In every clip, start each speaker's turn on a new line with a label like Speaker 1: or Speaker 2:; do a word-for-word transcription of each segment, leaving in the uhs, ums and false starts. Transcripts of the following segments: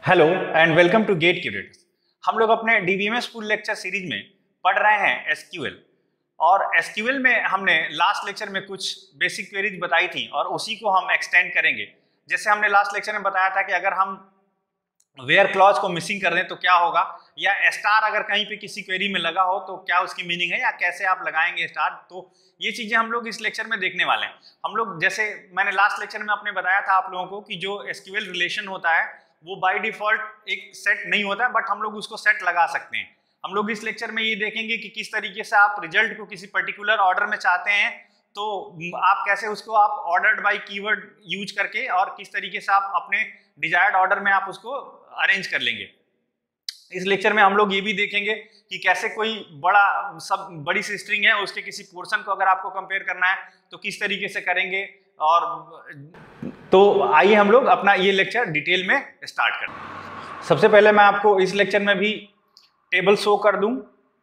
Speaker 1: Hello and welcome to get curators. हम लोग अपने डीबीएमएस स्कूल लेक्चर सीरीज में पढ़ रहे हैं एसक्यूएल, और एसक्यूएल में हमने लास्ट लेक्चर में कुछ बेसिक क्वेरीज बताई थी और उसी को हम एक्सटेंड करेंगे। जैसे हमने लास्ट लेक्चर में बताया था कि अगर हम वेयर क्लॉज को मिसिंग कर दें तो क्या होगा, या स्टार अगर कहीं पे किसी क्वेरी में लगा हो तो क्या उसकी मीनिंग है, या कैसे आप लगाएंगे स्टार। तो ये चीजें हम लोग इस लेक्चर में देखने वाले हैं। हम लोग जैसे मैंने लास्ट लेक्चर में आपने बताया था आप लोगों को कि जो एसक्यूएल रिलेशन होता है वो बाय डिफॉल्ट एक सेट नहीं होता है, बट हम लोग उसको सेट लगा सकते हैं। हम लोग इस लेक्चर में ये देखेंगे कि किस तरीके से आप रिजल्ट को किसी पर्टिकुलर ऑर्डर में चाहते हैं तो आप कैसे उसको आप ऑर्डर्ड बाय कीवर्ड यूज करके और किस तरीके से आप अपने डिजायर्ड ऑर्डर में आप उसको अरेंज कर लेंगे। इस लेक्चर में हम लोग ये भी देखेंगे कि कैसे कोई बड़ा सब बड़ी सी स्ट्रिंग है उसके किसी पोर्शन को अगर आपको कंपेयर करना है तो किस तरीके से करेंगे। और तो आइए हम लोग अपना ये लेक्चर डिटेल में स्टार्ट करते हैं। सबसे पहले मैं आपको इस लेक्चर में भी टेबल शो कर दूं।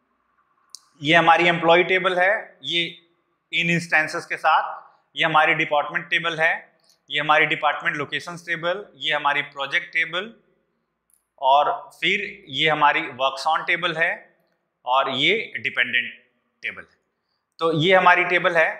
Speaker 1: ये हमारी एम्प्लॉय टेबल है, ये इन इंस्टेंसेस के साथ। ये हमारी डिपार्टमेंट टेबल है, ये हमारी डिपार्टमेंट लोकेशंस टेबल, ये हमारी प्रोजेक्ट टेबल, और फिर ये हमारी वर्क्स ऑन टेबल है, और ये डिपेंडेंट टेबल है। तो ये हमारी टेबल है।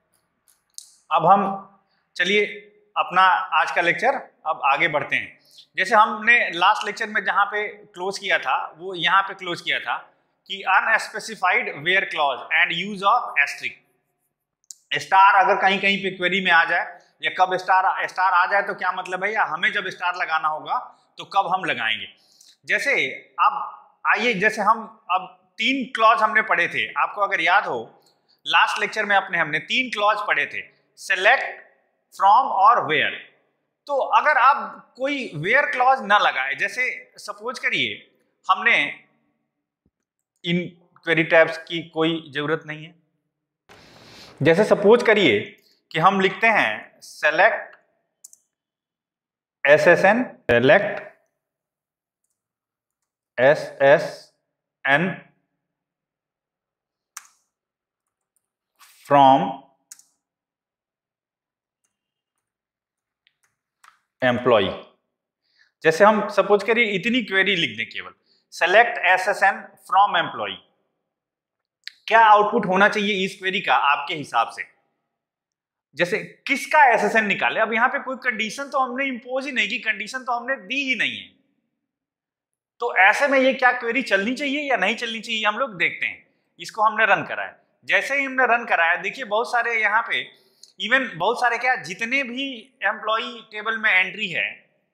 Speaker 1: अब हम चलिए अपना आज का लेक्चर अब आगे बढ़ते हैं। जैसे हमने लास्ट लेक्चर में जहां पे क्लोज किया था वो यहाँ पे क्लोज किया था कि unspecified where clause and use of asterisk. Star अगर कहीं कहीं पे क्वेरी में आ जाए, या कब स्टार स्टार आ जाए तो क्या मतलब है, या हमें जब स्टार लगाना होगा तो कब हम लगाएंगे। जैसे अब आइए, जैसे हम अब तीन क्लॉज हमने पढ़े थे, आपको अगर याद हो लास्ट लेक्चर में अपने हमने तीन क्लॉज पढ़े थे, सेलेक्ट, फ्रॉम और वेयर। तो अगर आप कोई वेयर क्लॉज ना लगाए, जैसे सपोज करिए हमने इन क्वेरी टैब्स की कोई जरूरत नहीं है। जैसे सपोज करिए कि हम लिखते हैं select S S N, select S S N from employ. जैसे हम सपोज करिए इतनी क्वेरी लिख दें, केवल select S S N from employ, क्या आउटपुट होना चाहिए इस क्वेरी का आपके हिसाब से। जैसे किसका एस एस एन निकाले। अब यहां पे कोई कंडीशन तो हमने इंपोज ही नहीं की, कंडीशन तो हमने दी ही नहीं है, तो ऐसे में ये क्या क्वेरी चलनी चाहिए या नहीं चलनी चाहिए हम लोग देखते हैं। इसको हमने रन कराया, जैसे ही हमने रन कराया देखिए बहुत सारे यहाँ पे इवन बहुत सारे क्या जितने भी एम्प्लॉय टेबल में एंट्री है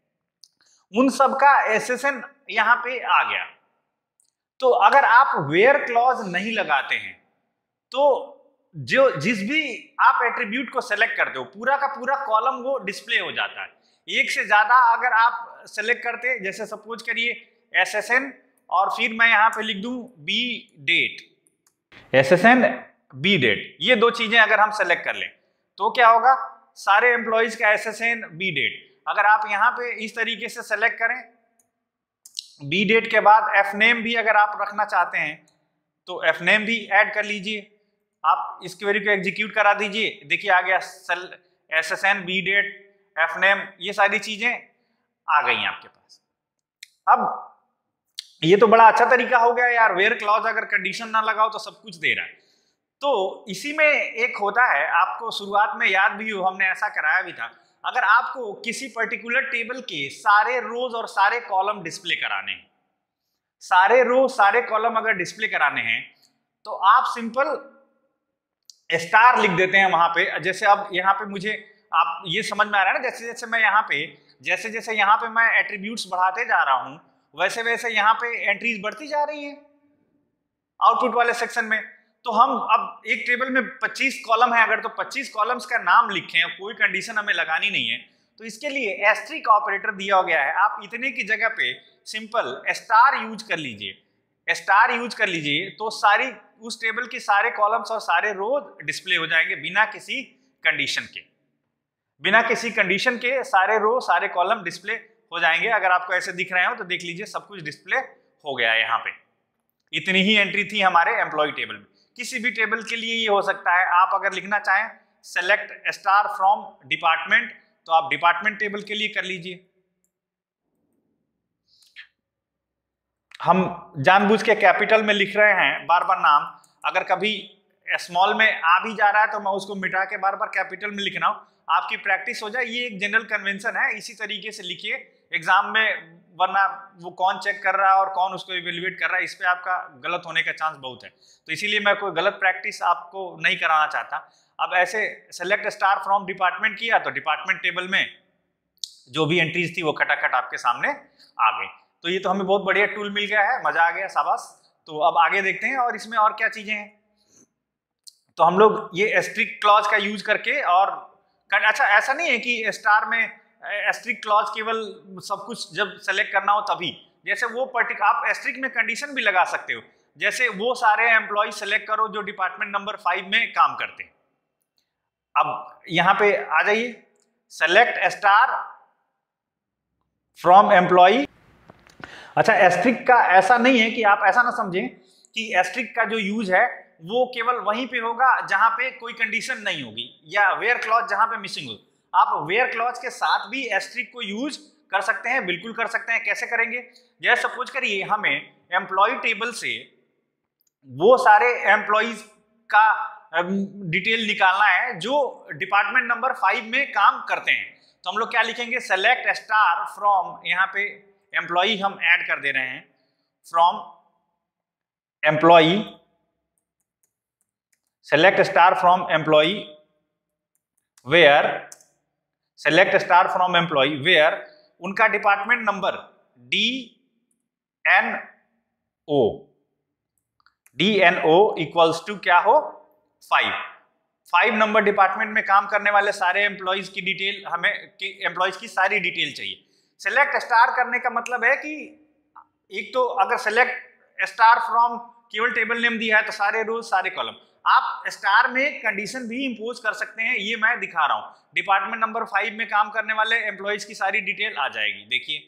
Speaker 1: उन सब का एस एस एन यहाँ पे आ गया। तो अगर आप वेयर क्लॉज नहीं लगाते हैं तो जो जिस भी आप एट्रीब्यूट को सेलेक्ट करते हो पूरा का पूरा कॉलम वो डिस्प्ले हो जाता है। एक से ज्यादा अगर आप सेलेक्ट करते, जैसे सपोज करिए एस एस एन और फिर मैं यहाँ पे लिख दूं B date, S S N B date, ये दो चीजें अगर हम सेलेक्ट कर लें तो क्या होगा, सारे एम्प्लॉइज का S S N B date. अगर आप यहाँ पे इस तरीके से सेलेक्ट करें बी डेट के बाद एफ नेम भी अगर आप रखना चाहते हैं तो एफ नेम भी ऐड कर लीजिए। आप इस क्वेरी को एग्जीक्यूट करा दीजिए, देखिए आ गया S S N B date F name, ये सारी चीजें आ गई हैं आपके पास। अब ये तो बड़ा अच्छा तरीका हो गया यार, वेयर क्लॉज अगर कंडीशन ना लगाओ तो सब कुछ दे रहा है। तो इसी में एक होता है, आपको शुरुआत में याद भी हो हमने ऐसा कराया भी था, अगर आपको किसी पर्टिकुलर टेबल के सारे रोज और सारे कॉलम डिस्प्ले कराने हैं, सारे रो सारे कॉलम अगर डिस्प्ले कराने हैं तो आप सिंपल स्टार लिख देते हैं वहां पे। जैसे अब यहाँ पे मुझे आप ये समझ में आ रहा है ना, जैसे जैसे मैं यहाँ पे जैसे जैसे यहाँ पे मैं एट्रीब्यूट्स बढ़ाते जा रहा हूं वैसे वैसे यहाँ पे एंट्रीज बढ़ती जा रही है आउटपुट वाले सेक्शन में। तो हम अब एक टेबल में पच्चीस कॉलम है, अगर तो पच्चीस कॉलम्स का नाम लिखें, कोई कंडीशन हमें लगानी नहीं है, तो इसके लिए एस्ट्रिक ऑपरेटर दिया गया है। आप इतने की जगह पे सिंपल स्टार यूज कर लीजिए, स्टार यूज कर लीजिए तो सारी उस टेबल के सारे कॉलम्स और सारे रोज डिस्प्ले हो जाएंगे बिना किसी कंडीशन के। बिना किसी कंडीशन के सारे रो सारे कॉलम डिस्प्ले हो जाएंगे। अगर आपको ऐसे दिख रहे हो तो देख लीजिए सब कुछ डिस्प्ले हो गया है। यहाँ पे इतनी ही एंट्री थी हमारे एम्प्लॉय टेबल में। किसी भी टेबल के लिए ये हो सकता है, आप अगर लिखना चाहें सेलेक्ट स्टार फ्रॉम डिपार्टमेंट तो आप डिपार्टमेंट टेबल के लिए कर लीजिए। हम जानबूझ के कैपिटल में लिख रहे हैं बार बार नाम, अगर कभी स्मॉल में आ भी जा रहा है तो मैं उसको मिटा के बार बार कैपिटल में लिख रहा हूँ, आपकी प्रैक्टिस हो जाए। ये एक जनरल कन्वेंशन है, इसी तरीके से लिखिए एग्जाम में, वरना वो कौन चेक कर रहा है और कौन उसको इवेल्युएट कर रहा है, इस पे आपका गलत होने का चांस बहुत है। तो इसीलिए मैं कोई गलत प्रैक्टिस आपको नहीं कराना चाहता। अब ऐसे सेलेक्ट स्टार फ्रॉम डिपार्टमेंट किया तो डिपार्टमेंट टेबल में जो भी एंट्रीज थी वो खटाखट आपके सामने आ गई। तो ये तो हमें बहुत बढ़िया टूल मिल गया है, मजा आ गया, शाबाश। तो अब आगे देखते हैं और इसमें और क्या चीजें हैं। तो हम लोग ये एस्ट्रिक क्लॉज का यूज करके, और अच्छा ऐसा नहीं है कि स्टार में एस्ट्रिक क्लॉज केवल सब कुछ जब सेलेक्ट करना हो तभी, जैसे वो पर्टिकुलर आप एस्ट्रिक में कंडीशन भी लगा सकते हो, जैसे वो सारे एम्प्लॉय सेलेक्ट करो जो डिपार्टमेंट नंबर फाइव में काम करते हैं। अब यहां पे आ जाइए, सेलेक्ट स्टार फ्रॉम एम्प्लॉय। अच्छा एस्ट्रिक का ऐसा नहीं है कि आप ऐसा ना समझें कि एस्ट्रिक का जो यूज है वो केवल वहीं पे होगा जहां पे कोई कंडीशन नहीं होगी, या वेयर क्लॉज जहां पे मिसिंग हो। आप वेयर क्लॉज के साथ भी एस्ट्रिक को यूज कर सकते हैं, बिल्कुल कर सकते हैं। कैसे करेंगे, जैसे सपोज करिए हमें एम्प्लॉय टेबल से वो सारे एम्प्लॉयज का डिटेल निकालना है जो डिपार्टमेंट नंबर फाइव में काम करते हैं। तो हम लोग क्या लिखेंगे, सेलेक्ट स्टार फ्रॉम, यहाँ पे एम्प्लॉय हम ऐड कर दे रहे हैं, from employ, select star from employ where, select star from employ where उनका department number D N O, D N O equals to क्या हो, फाइव। फाइव नंबर डिपार्टमेंट में काम करने वाले सारे एम्प्लॉयज की डिटेल, हमें एम्प्लॉयज की सारी डिटेल चाहिए। सेलेक्ट स्टार करने का मतलब है कि एक तो अगर सेलेक्ट स्टार फ्रॉम केवल टेबल नेम दिया है तो सारे रोज सारे कॉलम, आप स्टार में कंडीशन भी इंपोज कर सकते हैं, ये मैं दिखा रहा हूं। डिपार्टमेंट नंबर फाइव में काम करने वाले एम्प्लॉयज की सारी डिटेल आ जाएगी, देखिए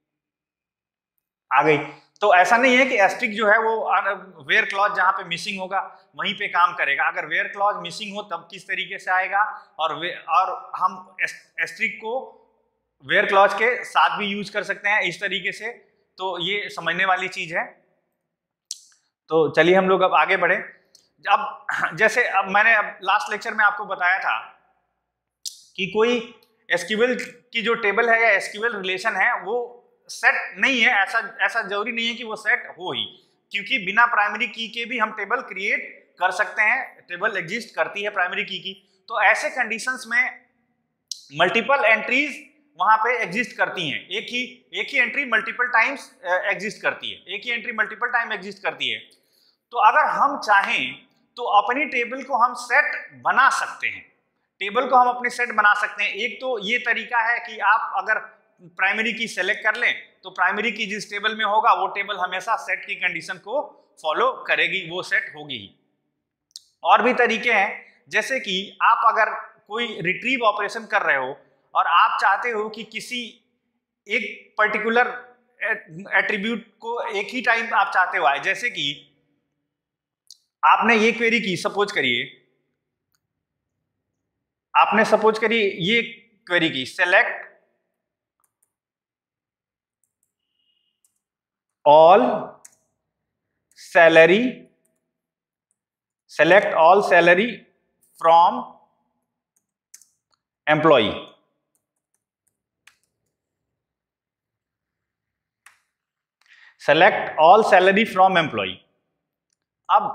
Speaker 1: आ गई। तो ऐसा नहीं है कि एस्ट्रिक जो है वो वेयर क्लॉज जहां पे मिसिंग होगा वहीं पे काम करेगा। अगर वेयर क्लॉज मिसिंग हो तब किस तरीके से आएगा, और वे, और हम एस्ट्रिक को वेयर क्लॉज के साथ भी यूज कर सकते हैं इस तरीके से। तो ये समझने वाली चीज है। तो चलिए हम लोग अब आगे बढ़े। अब जैसे अब मैंने अब लास्ट लेक्चर में आपको बताया था कि कोई एसक्यूएल की जो टेबल है या एसक्यूएल रिलेशन है वो सेट नहीं है, ऐसा ऐसा जरूरी नहीं है कि वो सेट हो ही, क्योंकि बिना प्राइमरी की के भी हम टेबल क्रिएट कर सकते हैं, टेबल एग्जिस्ट करती है प्राइमरी की की। तो ऐसे कंडीशंस में मल्टीपल एंट्रीज वहां पे एग्जिस्ट करती हैं, एक ही एक ही एंट्री मल्टीपल टाइम्स एग्जिस्ट करती है, एक ही एंट्री मल्टीपल टाइम एग्जिस्ट करती है। तो अगर हम चाहें तो अपनी टेबल को हम सेट बना सकते हैं, टेबल को हम अपनी सेट बना सकते हैं। एक तो ये तरीका है कि आप अगर प्राइमरी की सेलेक्ट कर लें तो प्राइमरी की जिस टेबल में होगा वो टेबल हमेशा सेट की कंडीशन को फॉलो करेगी, वो सेट होगी ही। और भी तरीके हैं, जैसे कि आप अगर कोई रिट्रीव ऑपरेशन कर रहे हो और आप चाहते हो कि किसी एक पर्टिकुलर एट्रीब्यूट को एक ही टाइम आप चाहते हो आए, जैसे कि आपने ये क्वेरी की, सपोज करिए आपने सपोज करिए ये क्वेरी की, select all salary, select all salary from employ. Select all salary from employ. अब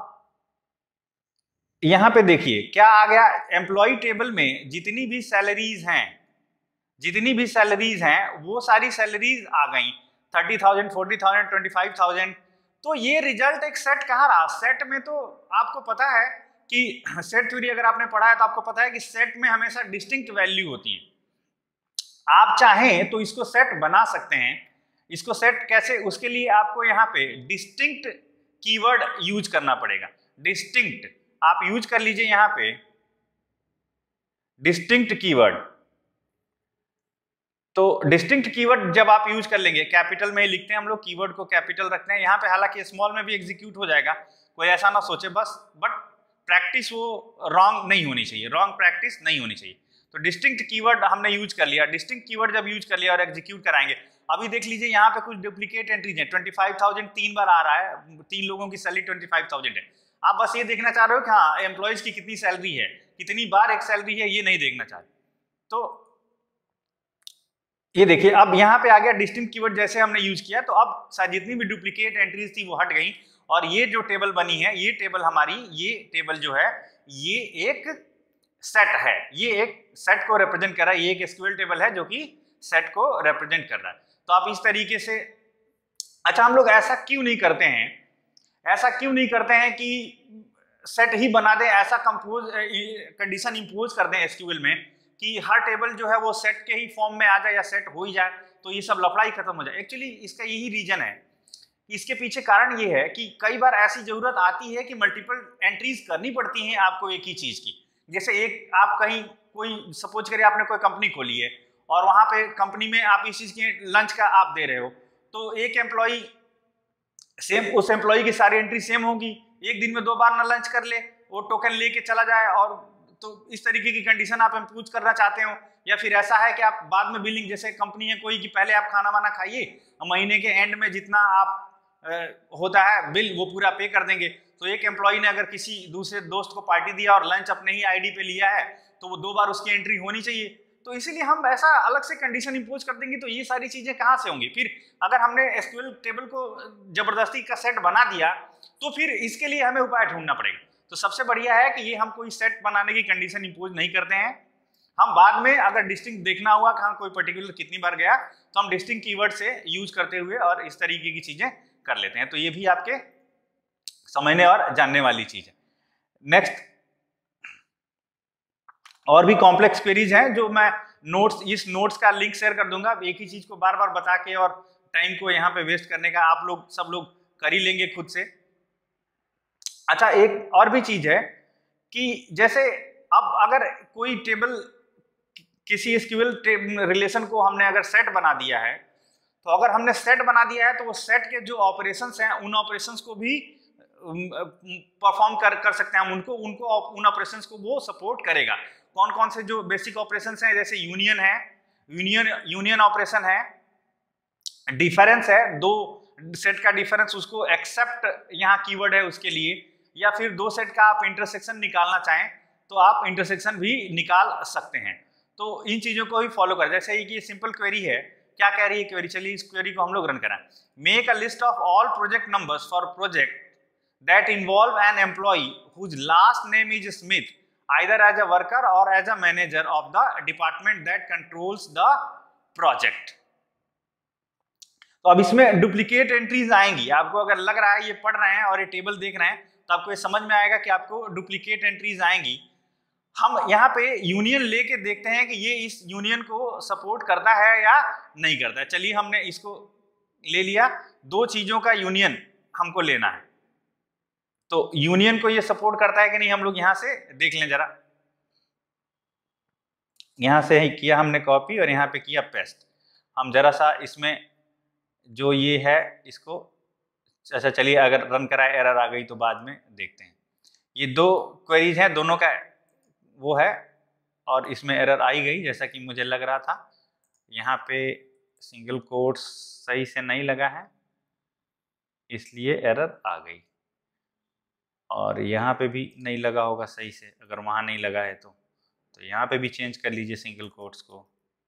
Speaker 1: यहां पे देखिए क्या आ गया, एम्प्लॉय टेबल में जितनी भी सैलरीज हैं जितनी भी सैलरीज हैं वो सारी सैलरीज आ गई, thirty thousand, forty thousand, twenty five thousand. तो ये रिजल्ट एक सेट कहाँ रहा, सेट में तो आपको पता है कि सेट थ्योरी अगर आपने पढ़ा है तो आपको पता है कि सेट में हमेशा डिस्टिंक्ट वैल्यू होती है। आप चाहें तो इसको सेट बना सकते हैं। इसको सेट कैसे, उसके लिए आपको यहाँ पे डिस्टिंक्ट कीवर्ड यूज करना पड़ेगा। डिस्टिंक्ट आप यूज कर लीजिए यहाँ पे, डिस्टिंक्ट कीवर्ड। तो डिस्टिंक्ट कीवर्ड जब आप यूज कर लेंगे, कैपिटल में ही लिखते हैं हम लोग, कीवर्ड को कैपिटल रखते हैं यहाँ पे, हालांकि स्मॉल में भी एग्जीक्यूट हो जाएगा, कोई ऐसा ना सोचे बस, बट प्रैक्टिस वो रॉन्ग नहीं होनी चाहिए, रॉन्ग प्रैक्टिस नहीं होनी चाहिए। तो डिस्टिंक्ट कीवर्ड हमने यूज कर लिया। डिस्टिंक्ट कीवर्ड जब यूज कर लिया और एग्जीक्यूट कराएंगे, अभी देख लीजिए यहाँ पे कुछ डुप्लीकेट एंट्रीज हैं, ट्वेंटी फाइव थाउजेंड तीन बार आ रहा है, तीन लोगों की सैलरी ट्वेंटी फाइव थाउजेंड है। आप बस ये देखना चाह रहे हो कि हाँ एम्प्लॉयज की कितनी सैलरी है, कितनी बार एक सैलरी है, ये नहीं देखना चाह रहे। तो ये देखिए अब यहाँ पे आ गया डिस्टिंक्ट कीवर्ड, जैसे हमने यूज किया तो अब जितनी भी डुप्लीकेट एंट्रीज थी वो हट गई, और ये जो टेबल बनी है, ये टेबल हमारी, ये टेबल जो है ये एक सेट है, ये एक सेट को रिप्रेजेंट कर रहा है, ये एक एसक्यूएल टेबल है जो कि सेट को रिप्रेजेंट कर रहा है। तो आप इस तरीके से, अच्छा हम लोग ऐसा क्यों नहीं करते हैं, ऐसा क्यों नहीं करते हैं कि सेट ही बना दें, ऐसा कंपोज कंडीशन इंपोज कर दें एसक्यूएल में कि हर टेबल जो है वो सेट के ही फॉर्म में आ जाए या सेट हो ही जाए, तो ये सब लफड़ा ही खत्म हो जाए। एक्चुअली इसका यही रीजन है, इसके पीछे कारण ये है कि कई बार ऐसी जरूरत आती है कि मल्टीपल एंट्रीज करनी पड़ती हैं आपको एक ही चीज की। जैसे एक आप कहीं कोई सपोज करिए आपने कोई कंपनी खोली है और वहां पे कंपनी में आप इस चीज के लंच का आप दे रहे हो, तो एक एम्प्लॉय सेम, उस एम्प्लॉय की सारी एंट्री सेम होगी, एक दिन में दो बार ना लंच कर ले, वो टोकन लेके चला जाए, और तो इस तरीके की कंडीशन आप इम्पोज करना चाहते हो। या फिर ऐसा है कि आप बाद में बिलिंग, जैसे कंपनी है कोई कि पहले आप खाना वाना खाइए, महीने के एंड में जितना आप आ, होता है बिल वो पूरा पे कर देंगे। तो एक एम्प्लॉय ने अगर किसी दूसरे दोस्त को पार्टी दिया और लंच अपने ही आईडी पे लिया है, तो वो दो बार उसकी एंट्री होनी चाहिए। तो इसीलिए हम ऐसा अलग से कंडीशन इंपोज कर देंगे, तो ये सारी चीजें कहाँ से होंगी। फिर अगर हमने एसक्यूएल टेबल को जबरदस्ती का सेट बना दिया, तो फिर इसके लिए हमें उपाय ढूंढना पड़ेगा। तो सबसे बढ़िया है कि ये हम कोई सेट बनाने की कंडीशन इंपोज नहीं करते हैं। हम बाद में अगर डिस्टिंक्ट देखना हुआ कहाँ कोई पर्टिकुलर कितनी बार गया, तो हम डिस्टिंक्ट कीवर्ड से यूज करते हुए और इस तरीके की चीजें कर लेते हैं। तो ये भी आपके समझने और जानने वाली चीज है। नेक्स्ट, और भी कॉम्प्लेक्स क्वेरीज हैं जो मैं नोट्स, इस नोट्स का लिंक शेयर कर दूंगा। एक ही चीज को बार बार बता के और टाइम को यहाँ पे वेस्ट करने का आप लोग सब लोग कर ही लेंगे खुद से। अच्छा, एक और भी चीज है कि जैसे अब अगर कोई टेबल, किसी एसक्यूएल रिलेशन को हमने अगर सेट बना दिया है, तो अगर हमने सेट बना दिया है तो वो सेट के जो ऑपरेशंस हैं उन ऑपरेशंस को भी परफॉर्म कर कर सकते हैं हम, उनको उनको उन ऑपरेशंस को वो सपोर्ट करेगा। कौन कौन से जो बेसिक ऑपरेशंस हैं, जैसे यूनियन है, यूनियन यूनियन ऑपरेशन है, डिफरेंस है, दो सेट का डिफरेंस उसको एक्सेप्ट यहाँ कीवर्ड है उसके लिए, या फिर दो सेट का आप इंटरसेक्शन निकालना चाहें तो आप इंटरसेक्शन भी निकाल सकते हैं। तो इन चीजों को भी फॉलो करें। जैसे ये सिंपल क्वेरी है, क्या कह रही है क्वेरी, चलिए इस क्वेरी को हम लोग रन करें। Make a list of all project numbers for project that involve an employ whose last name is Smith, either as a worker or as a manager of the department that controls the project. तो अब इसमें duplicate entries आएंगी। आपको अगर लग रहा है ये पढ़ रहे हैं और ये टेबल देख रहे हैं, तो आपको ये समझ में आएगा कि आपको डुप्लीकेट एंट्रीज आएंगी। हम यहाँ पे यूनियन लेके देखते हैं कि ये इस यूनियन को सपोर्ट करता है या नहीं करता है। चलिए हमने इसको ले लिया, दो चीजों का यूनियन हमको लेना है, तो यूनियन को ये सपोर्ट करता है कि नहीं, हम लोग यहां से देख लें जरा। यहां से किया हमने कॉपी और यहाँ पे किया पेस्ट। हम जरा सा इसमें जो ये है इसको, अच्छा चलिए अगर रन कराए एरर आ गई तो बाद में देखते हैं। ये दो क्वेरीज हैं, दोनों का वो है, और इसमें एरर आई गई जैसा कि मुझे लग रहा था। यहाँ पे सिंगल कोट्स सही से नहीं लगा है इसलिए एरर आ गई, और यहाँ पे भी नहीं लगा होगा सही से, अगर वहाँ नहीं लगा है तो तो यहाँ पे भी चेंज कर लीजिए सिंगल कोट्स को।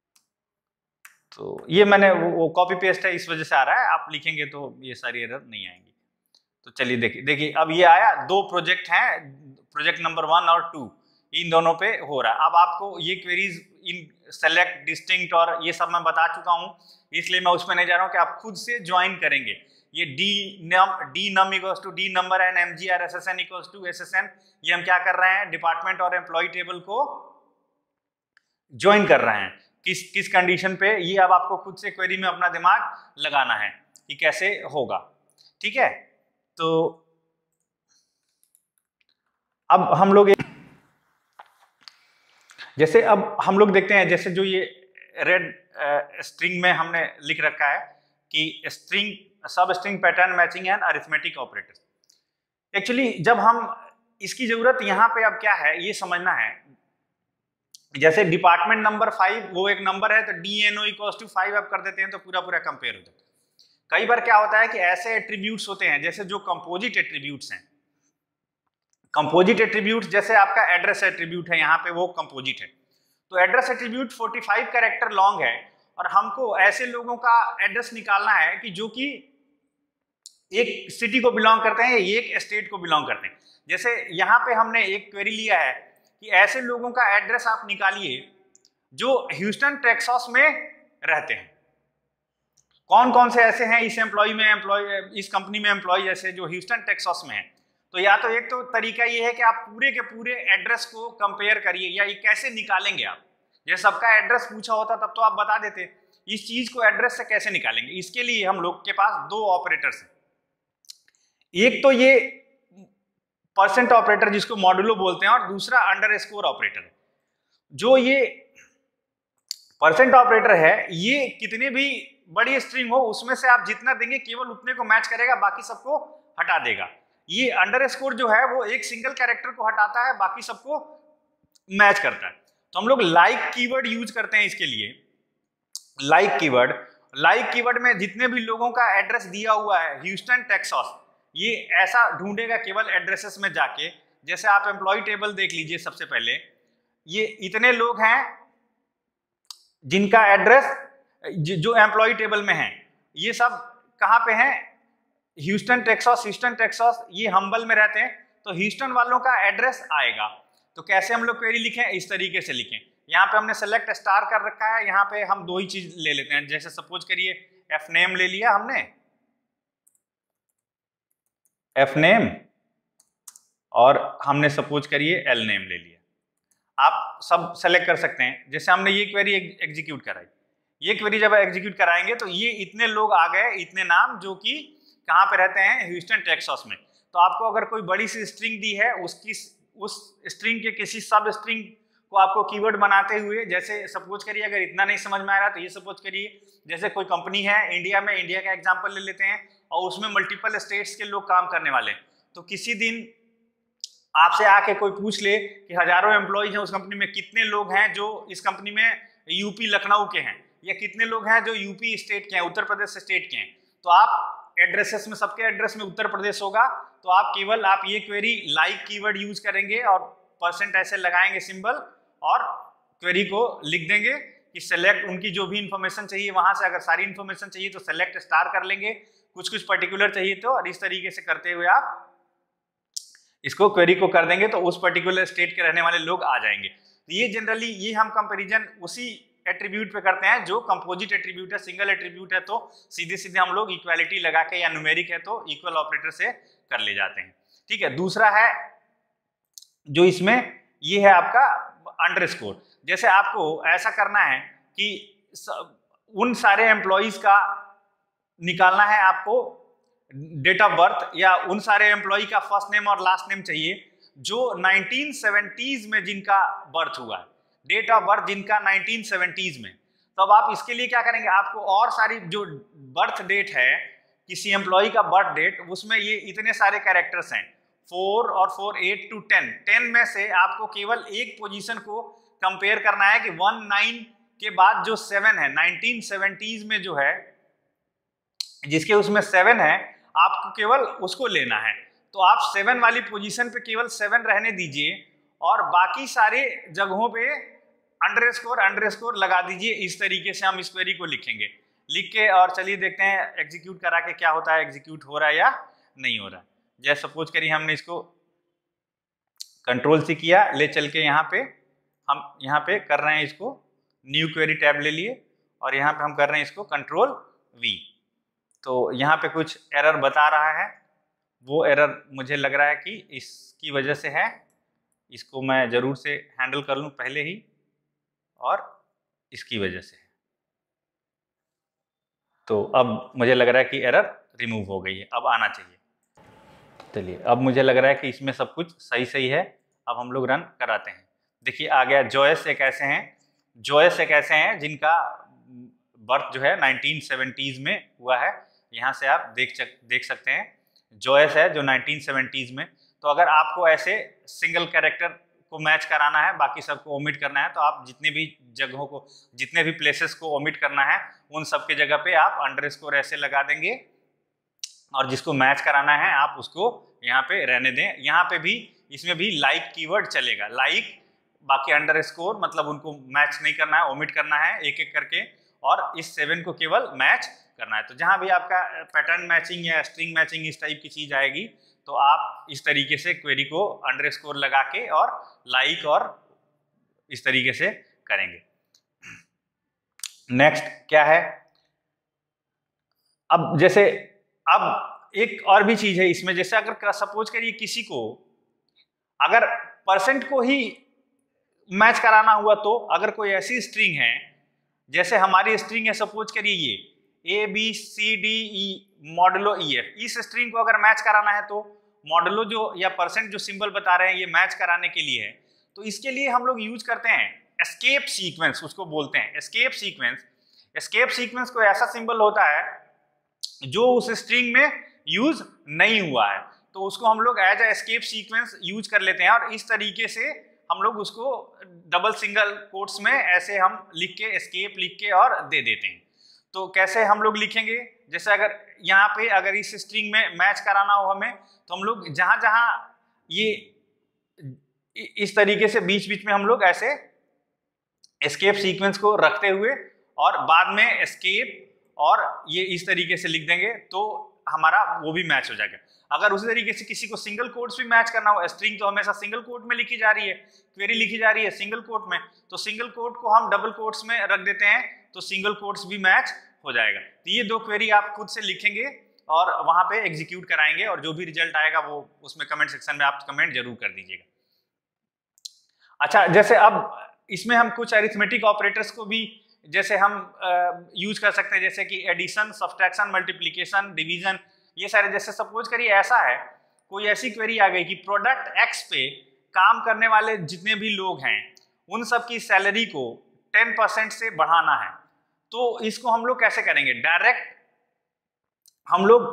Speaker 1: तो ये मैंने वो, वो कॉपी पेस्ट है इस वजह से आ रहा है, आप लिखेंगे तो ये सारी एरर नहीं आएंगी। तो चलिए देखिए देखिए अब ये आया, दो प्रोजेक्ट हैं, प्रोजेक्ट नंबर वन और टू, इन दोनों पे हो रहा है। अब आपको ये क्वेरीज इन सेलेक्ट, डिस्टिंक्ट और ये सब मैं बता चुका हूँ, इसलिए मैं उसमें नहीं जा रहा हूँ कि आप खुद से ज्वाइन करेंगे। ये D num D num equals to D number and M G R S S N equals to S S N, ये हम क्या कर रहे हैं, डिपार्टमेंट और एम्प्लॉय टेबल को ज्वाइन कर रहे हैं। किस किस कंडीशन पे, ये अब आपको खुद से क्वेरी में अपना दिमाग लगाना है कि कैसे होगा। ठीक है, तो अब हम लोग जैसे अब हम लोग देखते हैं, जैसे जो ये रेड स्ट्रिंग में हमने लिख रखा है कि string, substring pattern matching and arithmetic operator. Actually जब हम इसकी जरूरत यहाँ पे अब क्या है ये समझना है। जैसे डिपार्टमेंट नंबर फाइव वो एक नंबर है, तो D N O equals to five आप कर देते हैं तो पूरा पूरा कंपेयर हो जाता है। कई बार क्या होता है कि ऐसे एट्रीब्यूट्स होते हैं जैसे जो कंपोजिट एट्रीब्यूट्स हैं, कंपोजिट एट्रीब्यूट्स जैसे आपका एड्रेस एट्रीब्यूट है, यहाँ पे वो कंपोजिट है। तो एड्रेस एट्रीब्यूट पैंतालीस कैरेक्टर लॉन्ग है और हमको ऐसे लोगों का एड्रेस निकालना है कि जो कि एक सिटी को बिलोंग करते हैं या एक स्टेट को बिलोंग करते हैं। जैसे यहाँ पे हमने एक क्वेरी लिया है कि ऐसे लोगों का एड्रेस आप निकालिए जो ह्यूस्टन टेक्सास में रहते हैं। कौन कौन से ऐसे हैं इस एम्प्लॉय में एम्प्लॉय इस कंपनी में एम्प्लॉय जैसे जो ह्यूस्टन टेक्सास में है? तो या तो एक तो तरीका ये है कि आप पूरे के पूरे एड्रेस को कंपेयर करिए, या ये कैसे निकालेंगे आप? जैसे सबका एड्रेस पूछा होता तब तो आप बता देते, इस चीज को एड्रेस से कैसे निकालेंगे? इसके लिए हम लोग के पास दो ऑपरेटर्स हैं। एक तो ये परसेंट ऑपरेटर जिसको मॉडुलो बोलते हैं और दूसरा अंडरस्कोर ऑपरेटर। जो ये परसेंट ऑपरेटर है ये कितने भी बड़ी स्ट्रिंग हो उसमें से आप जितना देंगे केवल उतने को मैच करेगा, बाकी सबको हटा देगा। ये अंडरस्कोर जो है वो एक सिंगल कैरेक्टर को हटाता है, बाकी सबको मैच करता है। तो हम लोग लाइक कीवर्ड यूज करते हैं इसके लिए। लाइक कीवर्ड लाइक कीवर्ड में जितने भी लोगों का एड्रेस दिया हुआ है ह्यूस्टन टेक्सास, ये ऐसा ढूंढेगा केवल एड्रेसेस में जाके। जैसे आप एम्प्लॉय टेबल देख लीजिए, सबसे पहले ये इतने लोग हैं जिनका एड्रेस जो एम्प्लॉय टेबल में है, ये सब कहाँ पे हैं? Houston Texas. ह्यूस्टन टेक्सास ये हम्बल में रहते हैं, तो ह्यूस्टन वालों का एड्रेस आएगा। तो कैसे हम लोग क्वेरी लिखें? इस तरीके से लिखें। यहाँ पे हमने सेलेक्ट स्टार कर रखा है, यहाँ पे हम दो ही चीज ले लेते हैं। जैसे सपोज करिए एफ नेम ले लिया हमने, एफ नेम, और हमने सपोज करिए एल नेम ले लिया। आप सब सेलेक्ट कर सकते हैं। जैसे हमने ये क्वेरी एग्जीक्यूट कराई, ये क्वेरी जब एग्जीक्यूट कराएंगे तो ये इतने लोग आ गए, इतने नाम जो कि कहाँ पे रहते हैं? ह्यूस्टन टेक्सास में। तो आपको अगर कोई बड़ी सी स्ट्रिंग दी है, उसकी उस स्ट्रिंग के किसी सब स्ट्रिंग को आपको कीवर्ड बनाते हुए, जैसे सपोज करिए अगर इतना नहीं समझ में आ रहा तो ये सपोज करिए जैसे कोई कंपनी है इंडिया में, इंडिया का एग्जांपल ले लेते हैं, और उसमें मल्टीपल स्टेट्स के लोग काम करने वाले हैं। तो किसी दिन आपसे आके कोई पूछ ले कि हजारों एम्प्लॉयज हैं उस कंपनी में, कितने लोग हैं जो इस कंपनी में यूपी लखनऊ के हैं, या कितने लोग हैं जो यूपी स्टेट के हैं, उत्तर प्रदेश स्टेट के हैं। तो आप एड्रेसेस में सबके एड्रेस में उत्तर प्रदेश होगा, तो आप केवल आप ये क्वेरी लाइक कीवर्ड यूज करेंगे और परसेंट ऐसे लगाएंगे सिंबल, और क्वेरी को लिख देंगे कि सेलेक्ट उनकी जो भी इंफॉर्मेशन चाहिए वहां से। अगर सारी इंफॉर्मेशन चाहिए तो सेलेक्ट स्टार कर लेंगे, कुछ कुछ पर्टिकुलर चाहिए तो, और इस तरीके से करते हुए आप इसको क्वेरी को कर देंगे तो उस पर्टिकुलर स्टेट के रहने वाले लोग आ जाएंगे। तो ये जनरली ये हम कंपैरिजन उसी एट्रीब्यूट पे करते हैं जो कंपोजिट एट्रीब्यूट है। सिंगल एट्रीब्यूट है तो सीधे सीधे हम लोग इक्वालिटी लगा के, या न्यूमेरिक है तो इक्वल ऑपरेटर से कर ले जाते हैं। ठीक है। दूसरा है जो इसमें ये है आपका अंडरस्कोर। जैसे आपको ऐसा करना है कि उन सारे एम्प्लॉइज का निकालना है आपको डेट ऑफ बर्थ, या उन सारे एम्प्लॉय का फर्स्ट नेम और लास्ट नेम चाहिए जो नाइनटीन सेवेंटीज़ में जिनका बर्थ हुआ है, डेट ऑफ बर्थ जिनका नाइनटीन सेवेंटीज़ में। तो अब आप इसके लिए क्या करेंगे? आपको और सारी जो बर्थ डेट है किसी एम्प्लॉय का बर्थ डेट, उसमें ये इतने सारे कैरेक्टर्स हैं, फोर और four eight to ten. Ten में से आपको केवल एक पोजीशन को कंपेयर करना है कि वन नाइन के बाद जो सेवन है, नाइनटीन सेवेंटीज़ में जो है जिसके उसमें सेवन है, आपको केवल उसको लेना है। तो आप सेवन वाली पोजीशन पे केवल सेवन रहने दीजिए और बाकी सारे जगहों पे अंडरस्कोर अंडरस्कोर लगा दीजिए। इस तरीके से हम इस क्वेरी को लिखेंगे। लिख के और चलिए देखते हैं एग्जीक्यूट करा के क्या होता है, एग्जीक्यूट हो रहा है या नहीं हो रहा है। जैसे सपोज करिए हमने इसको कंट्रोल से किया, ले चल के यहाँ पे हम यहाँ पे कर रहे हैं इसको, न्यू क्वेरी टैब ले लिए और यहाँ पे हम कर रहे हैं इसको कंट्रोल वी। तो यहाँ पे कुछ एरर बता रहा है, वो एरर मुझे लग रहा है कि इसकी वजह से है। इसको मैं ज़रूर से हैंडल कर लूँ पहले ही, और इसकी वजह से है। तो अब मुझे लग रहा है कि एरर रिमूव हो गई है, अब आना चाहिए। चलिए अब मुझे लग रहा है कि इसमें सब कुछ सही सही है। अब हम लोग रन कराते हैं। देखिए आ गया। जॉयस एक ऐसे हैं जॉयस एक ऐसे हैं जिनका बर्थ जो है नाइनटीन सेवेंटीज़ में हुआ है। यहाँ से आप देख देख सकते हैं जॉयस है जो नाइनटीन सेवेंटीज़ में। तो अगर आपको ऐसे सिंगल कैरेक्टर को मैच कराना है, बाकी सबको ओमिट करना है। तो आप जितने भी जगहों को, जितने भी प्लेसेस को ओमिट करना है उन सब के जगह पे आप अंडरस्कोर ऐसे लगा देंगे, और जिसको मैच कराना है आप उसको यहाँ पे रहने दें। यहाँ पे भी, इसमें भी लाइक कीवर्ड चलेगा, लाइक, बाकी अंडरस्कोर मतलब उनको मैच नहीं करना है, ओमिट करना है एक एक करके, और इस सेवन को केवल मैच करना है। तो जहां भी आपका पैटर्न मैचिंग या स्ट्रिंग मैचिंग इस टाइप की चीज आएगी तो आप इस तरीके से क्वेरी को अंडरस्कोर लगा के और लाइक और इस तरीके से करेंगे। नेक्स्ट क्या है, अब जैसे अब एक और भी चीज है इसमें, जैसे अगर सपोज करिए किसी को अगर परसेंट को ही मैच कराना हुआ, तो अगर कोई ऐसी स्ट्रिंग है, जैसे हमारी स्ट्रिंग है सपोज करिए ये A B C D E modulo E F, इस स्ट्रिंग को अगर मैच कराना है तो मॉडुलो जो या परसेंट जो सिंबल बता रहे हैं ये मैच कराने के लिए है। तो इसके लिए हम लोग यूज करते हैं एस्केप सीक्वेंस, उसको बोलते हैं एस्केप सीक्वेंस। एस्केप सीक्वेंस को ऐसा सिंबल होता है जो उस स्ट्रिंग में यूज नहीं हुआ है, तो उसको हम लोग as a escape sequence use कर लेते हैं, और इस तरीके से हम लोग उसको डबल सिंगल कोट्स में ऐसे हम लिख के एस्केप लिख के और दे देते हैं। तो कैसे हम लोग लिखेंगे, जैसे अगर यहाँ पे अगर इस स्ट्रिंग में मैच कराना हो हमें, तो हम लोग जहां जहां ये इस तरीके से बीच बीच में हम लोग ऐसे एस्केप सीक्वेंस को रखते हुए और बाद में एस्केप और ये इस तरीके से लिख देंगे तो हमारा वो भी मैच हो जाएगा। अगर उसी तरीके से किसी को सिंगल कोट्स भी मैच करना हो, स्ट्रिंग तो हमेशा सिंगल कोट में लिखी जा रही है, क्वेरी लिखी जा रही है सिंगल कोट में, तो सिंगल कोट को हम डबल कोट्स में रख देते हैं तो सिंगल कोट्स भी मैच हो जाएगा। तो ये दो क्वेरी आप खुद से लिखेंगे और वहां पे एग्जीक्यूट कराएंगे, और जो भी रिजल्ट आएगा वो उसमें कमेंट सेक्शन में आप कमेंट जरूर कर दीजिएगा। अच्छा, जैसे अब इसमें हम कुछ अरिथमेटिक ऑपरेटर्स को भी जैसे हम यूज कर सकते हैं, जैसे कि एडिशन, सब्सट्रैक्शन, मल्टीप्लिकेशन, डिवीजन, ये सारे। जैसे सपोज करिए ऐसा है, कोई ऐसी क्वेरी आ गई कि प्रोडक्ट एक्स पे काम करने वाले जितने भी लोग हैं उन सब की सैलरी को टेन परसेंट से बढ़ाना है, तो इसको हम लोग कैसे करेंगे, डायरेक्ट हम लोग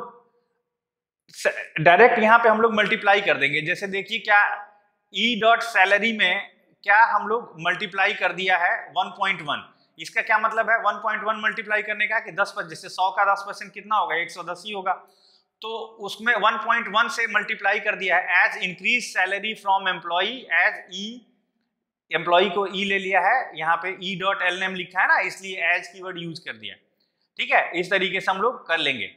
Speaker 1: डायरेक्ट यहाँ पे हम लोग मल्टीप्लाई कर देंगे। जैसे देखिए क्या ई डॉट सैलरी में क्या हम लोग मल्टीप्लाई कर दिया है वन पॉइंट वन। इसका क्या मतलब है वन पॉइंट वन मल्टीप्लाई करने का कि दस, जैसे सौ का दस परसेंट कितना होगा, एक सौ दस ही होगा, तो उसमें वन पॉइंट वन से मल्टीप्लाई कर दिया है। As increase salary from employee, as E, employee को ई ले लिया है, यहाँ पे ई डॉट एल नेम लिखा है ना, इसलिए एज कीवर्ड यूज कर दिया। ठीक है, इस तरीके से हम लोग कर लेंगे।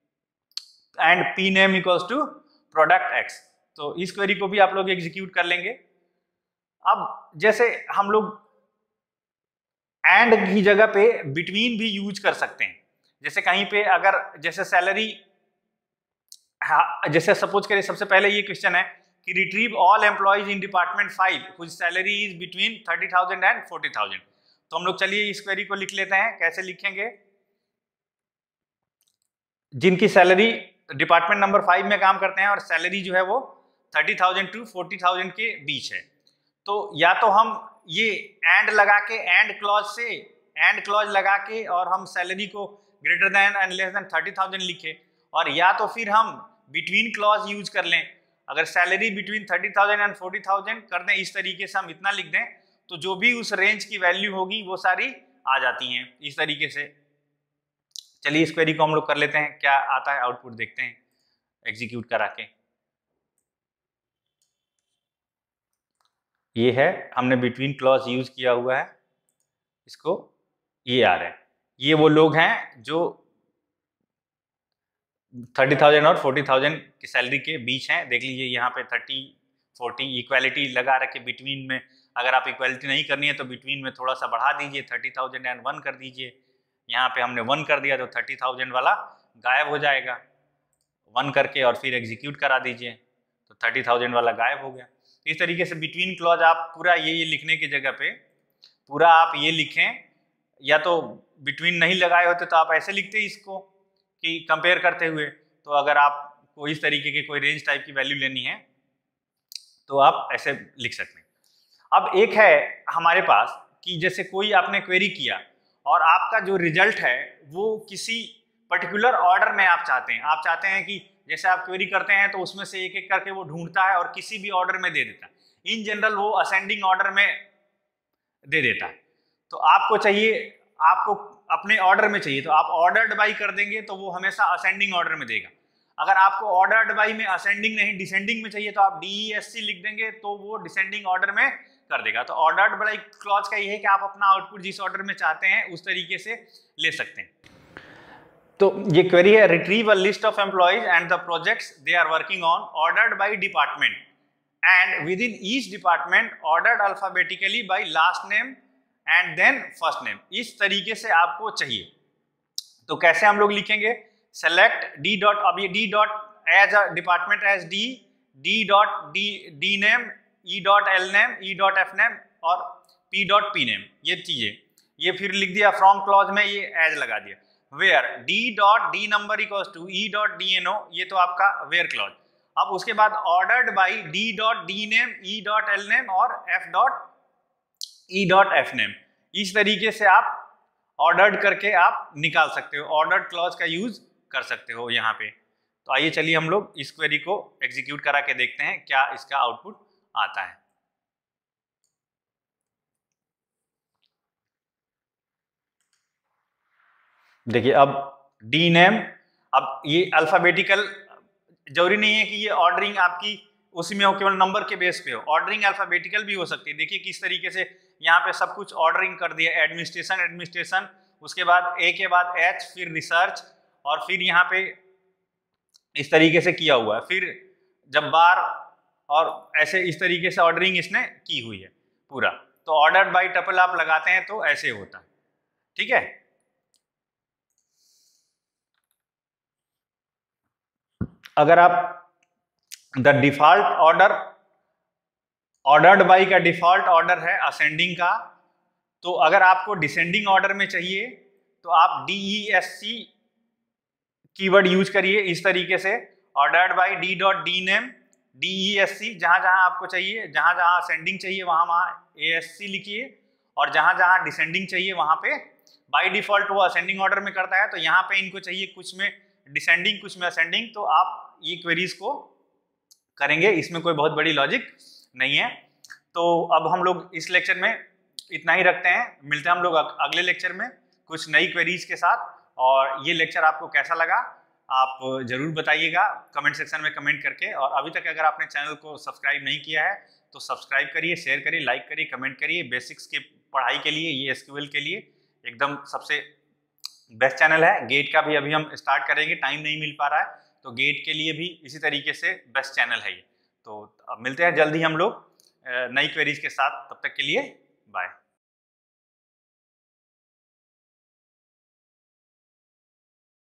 Speaker 1: And P name equals to product X, तो इस क्वेरी को भी आप लोग एग्जीक्यूट कर लेंगे। अब जैसे हम लोग एंड की जगह पे बिटवीन भी यूज कर सकते हैं, जैसे कहीं पे अगर जैसे सैलरी, जैसे सपोज करिए सबसे पहले ये क्वेश्चन है कि retrieve all employees in department five whose salary is between thirty thousand and forty thousand. तो हम लोग चलिए इस क्वेरी को लिख लेते हैं। कैसे लिखेंगे, जिनकी सैलरी डिपार्टमेंट नंबर फाइव में काम करते हैं और सैलरी जो है वो thirty thousand to forty thousand के बीच है, तो या तो हम ये एंड लगा के, एंड क्लॉज से एंड क्लॉज लगा के और हम सैलरी को greater than and less than thirty thousand लिखे, और या तो फिर हम बिटवीन क्लॉज यूज कर लें। अगर salary between thirty thousand and forty thousand कर दें, इस तरीके से हम इतना लिख दें, तो जो भी उस रेंज की वैल्यू होगी वो सारी आ जाती हैं इस तरीके से। चलिए इस क्वेरी को हम लोग कर लेते हैं, क्या आता है आउटपुट देखते हैं एग्जीक्यूट करा के। ये है, हमने बिटवीन क्लॉज यूज किया हुआ है, इसको ये आ रहा है। ये वो लोग हैं जो थर्टी थाउजेंड और फोर्टी थाउजेंड की सैलरी के बीच हैं। देख लीजिए यहाँ पे थर्टी फोर्टी इक्वालिटी लगा रखे बिटवीन में। अगर आप इक्वालिटी नहीं करनी है तो बिटवीन में थोड़ा सा बढ़ा दीजिए, थर्टी थाउजेंड एंड वन कर दीजिए। यहाँ पे हमने वन कर दिया तो थर्टी थाउजेंड वाला गायब हो जाएगा, वन करके और फिर एग्जीक्यूट करा दीजिए तो थर्टी थाउजेंड वाला गायब हो गया। इस तरीके से बिटवीन क्लॉज आप पूरा ये ये लिखने की जगह पे पूरा आप ये लिखें, या तो बिटवीन नहीं लगाए होते तो आप ऐसे लिखते इसको कि कंपेयर करते हुए। तो अगर आपको इस तरीके के कोई रेंज टाइप की वैल्यू लेनी है तो आप ऐसे लिख सकते हैं। अब एक है हमारे पास कि जैसे कोई आपने क्वेरी किया और आपका जो रिजल्ट है वो किसी पर्टिकुलर ऑर्डर में आप चाहते हैं। आप चाहते हैं कि जैसे आप क्वेरी करते हैं तो उसमें से एक एक करके वो ढूंढता है और किसी भी ऑर्डर में दे देता है। इन जनरल वो असेंडिंग ऑर्डर में दे देता है। तो आपको चाहिए, आपको अपने ऑर्डर में चाहिए तो आप ऑर्डर्ड बाई कर देंगे तो वो हमेशा असेंडिंग ऑर्डर में देगा। अगर आपको ऑर्डर्ड बाई में असेंडिंग नहीं डिसेंडिंग में चाहिए तो आप डी ई एस सी लिख देंगे तो वो डिसेंडिंग ऑर्डर में कर देगा। तो ऑर्डर्ड बाई क्लॉज का ये है कि आप अपना आउटपुट जिस ऑर्डर में चाहते हैं उस तरीके से ले सकते हैं। तो ये क्वेरी है, retrieve a list of employees and the projects they are working on ordered by department and within each department ordered alphabetically by last name and then first name. इस तरीके से आपको चाहिए। तो कैसे हम लोग लिखेंगे, सेलेक्ट डी डॉट, अब ये D dot as a department as D, D dot D D name, E dot L name, E dot F name और पी डॉट पी नेम, ये चीजें ये फिर लिख दिया। फ्रॉम क्लॉज में ये एज लगा दिया। Where D dot D number equals to E dot D N O, ये तो आपका वेयर क्लॉज। अब उसके बाद ordered by D dot D name, E dot L name और F dot E dot F name. इस तरीके से आप ऑर्डर्ड करके आप निकाल सकते हो, ऑर्डर्ड क्लॉज का यूज कर सकते हो यहाँ पे। तो आइए चलिए हम लोग इस क्वेरी को एग्जीक्यूट करा के देखते हैं क्या इसका आउटपुट आता है। देखिए अब डी नेम, अब ये अल्फाबेटिकल, जरूरी नहीं है कि ये ऑर्डरिंग आपकी उसी में हो, केवल नंबर के बेस पे हो। ऑर्डरिंग अल्फाबेटिकल भी हो सकती है। देखिए किस तरीके से यहाँ पे सब कुछ ऑर्डरिंग कर दिया। एडमिनिस्ट्रेशन एडमिनिस्ट्रेशन, उसके बाद ए के बाद एच, फिर रिसर्च और फिर यहाँ पे इस तरीके से किया हुआ है, फिर जब बार और ऐसे इस तरीके से ऑर्डरिंग इसने की हुई है पूरा। तो ऑर्डर्ड बाई टपल आप लगाते हैं तो ऐसे होता है, ठीक है। अगर आप the default order, ordered by का डिफॉल्ट ऑर्डर है असेंडिंग का, तो अगर आपको डिसेंडिंग ऑर्डर में चाहिए तो आप D E S C keyword use करिए इस तरीके से, ordered by D dot D name, D E S C, जहां जहां आपको चाहिए, जहां जहां असेंडिंग चाहिए वहां वहां ए एस सी लिखिए और जहां जहां डिसेंडिंग चाहिए वहां पे बाई डिफॉल्ट वो असेंडिंग ऑर्डर में करता है। तो यहाँ पे इनको चाहिए कुछ में डिसेंडिंग कुछ में असेंडिंग, तो आप ये क्वेरीज को करेंगे, इसमें कोई बहुत बड़ी लॉजिक नहीं है। तो अब हम लोग इस लेक्चर में इतना ही रखते हैं, मिलते हैं हम लोग अगले लेक्चर में कुछ नई क्वेरीज के साथ। और ये लेक्चर आपको कैसा लगा आप जरूर बताइएगा कमेंट सेक्शन में कमेंट करके। और अभी तक अगर आपने चैनल को सब्सक्राइब नहीं किया है तो सब्सक्राइब करिए, शेयर करिए, लाइक करिए, कमेंट करिए। बेसिक्स की पढ़ाई के लिए ये एसक्यूएल के लिए एकदम सबसे बेस्ट चैनल है। गेट का भी अभी हम स्टार्ट करेंगे, टाइम नहीं मिल पा रहा है, तो गेट के लिए भी इसी तरीके से बेस्ट चैनल है ये। तो अब मिलते हैं जल्दी हम लोग नई क्वेरीज के साथ, तब तक के लिए